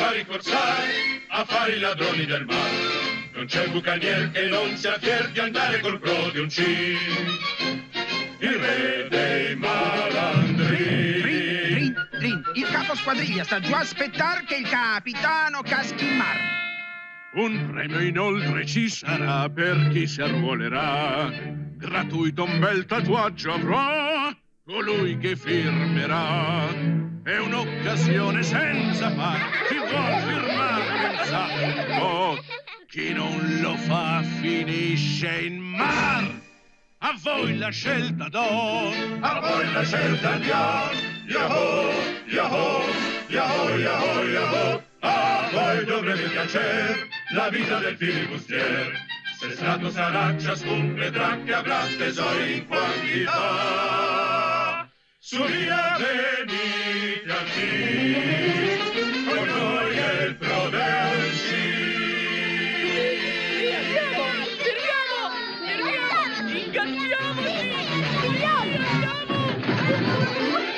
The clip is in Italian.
fare i corsari, a fare i ladroni del mare. Non c'è bucanier che non sia fier di andare col prodioncin. Il re dei malandrini. Drin, il capo squadriglia sta giù a aspettar che il capitano caschi in mar. Un premio inoltre ci sarà per chi si arruolerà. Gratuito un bel tatuaggio avrà colui che firmerà. È un'occasione senza pari. Chi vuol firmare ben sa. Oh, chi non lo fa finisce in mar. A voi la scelta do. A voi la scelta diamo. Yahoo, yahoo, yahoo, yahoo, yahoo. A voi dovrebbe piacer la vita del filibustier. Se stato sarà, ciascun vedrà che avrà tesori in quantità. Su via venite a chi, con noi è il prodeuncin. Ingaggiamoci!